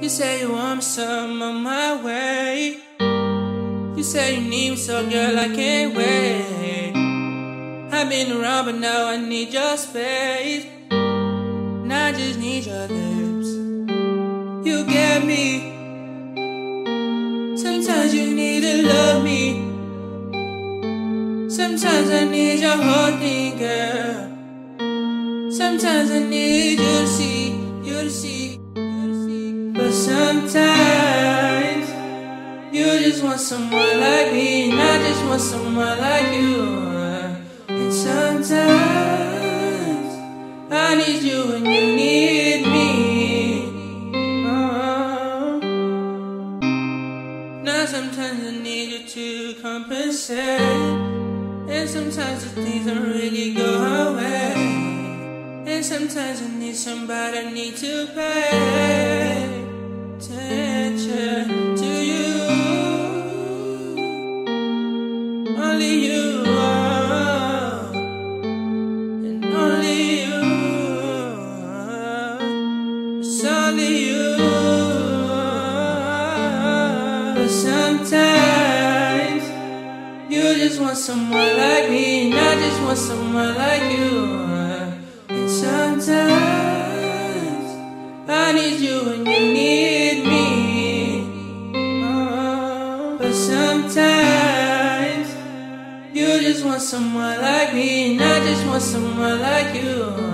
You say you want some on my way. You say you need me, so girl, I can't wait. I've been around, but now I need your space. And I just need your lips. You get me. Sometimes you need to love me. Sometimes I need your whole thing, girl. Sometimes I need you to see, you to see. But sometimes you just want someone like me, and I just want someone like you. And sometimes I need you when you need me. Now sometimes I need you to compensate, and sometimes the things don't really go our way. And sometimes I need somebody, I need to pay attention to you. Only you, and only you. It's only you. But sometimes you just want someone like me, and I just want someone like you. And sometimes I need you when you need me. But sometimes you just want someone like me, and I just want someone like you.